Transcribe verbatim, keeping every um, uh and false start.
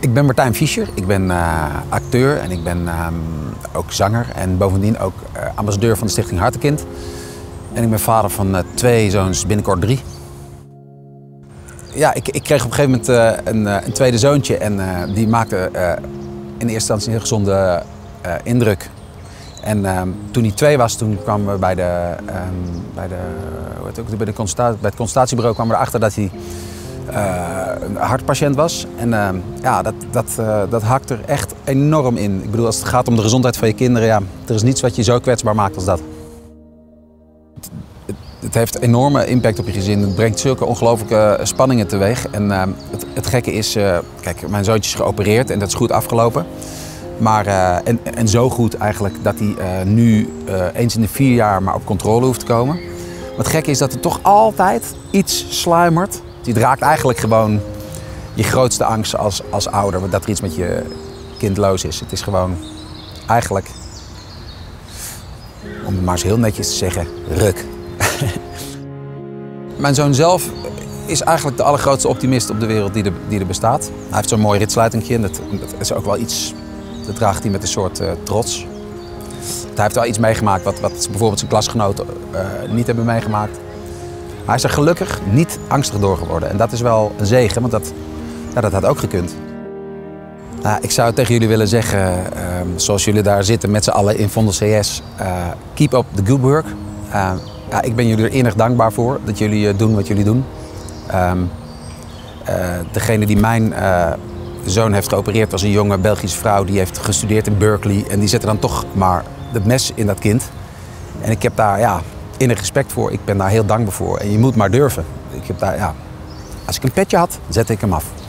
Ik ben Martijn Fischer, ik ben uh, acteur en ik ben uh, ook zanger en bovendien ook uh, ambassadeur van de Stichting Hartekind. En ik ben vader van uh, twee zoons, binnenkort drie. Ja, ik, ik kreeg op een gegeven moment uh, een, uh, een tweede zoontje en uh, die maakte uh, in eerste instantie een heel gezonde uh, indruk. En uh, toen hij twee was, toen kwamen we bij, de, uh, bij, de, hoe heet het ook, bij, de consultatie, bij het consultatiebureau kwamen we erachter dat hij uh, een hartpatiënt was. En uh, ja, dat, dat, uh, dat hakt er echt enorm in. Ik bedoel, als het gaat om de gezondheid van je kinderen, ja, er is niets wat je zo kwetsbaar maakt als dat. Het, het, het heeft enorme impact op je gezin. Het brengt zulke ongelooflijke spanningen teweeg. En uh, het, het gekke is, uh, kijk, mijn zoontje is geopereerd en dat is goed afgelopen. Maar, uh, en, en zo goed eigenlijk dat hij uh, nu uh, eens in de vier jaar maar op controle hoeft te komen. Wat gek is dat er toch altijd iets sluimert. Het raakt eigenlijk gewoon je grootste angst als, als ouder, dat er iets met je kind los is. Het is gewoon eigenlijk, om het maar eens heel netjes te zeggen, ruk. Mijn zoon zelf is eigenlijk de allergrootste optimist op de wereld die er, die er bestaat. Hij heeft zo'n mooi ritsluitingje en dat, dat is ook wel iets. Dat draagt hij met een soort uh, trots. Hij heeft wel iets meegemaakt wat, wat bijvoorbeeld zijn klasgenoten uh, niet hebben meegemaakt. Maar hij is er gelukkig niet angstig door geworden. En dat is wel een zegen, want dat, ja, dat had ook gekund. Uh, ik zou tegen jullie willen zeggen, uh, zoals jullie daar zitten met z'n allen in Vondel C S, uh, keep up the good work. Uh, ja, ik ben jullie er innig dankbaar voor dat jullie uh, doen wat jullie doen. Um, uh, degene die mijn uh, De zoon heeft geopereerd, was een jonge Belgische vrouw die heeft gestudeerd in Berkeley. En die zette dan toch maar het mes in dat kind. En ik heb daar ja, innig respect voor. Ik ben daar heel dankbaar voor. En je moet maar durven. Ik heb daar, ja, als ik een petje had, zette ik hem af.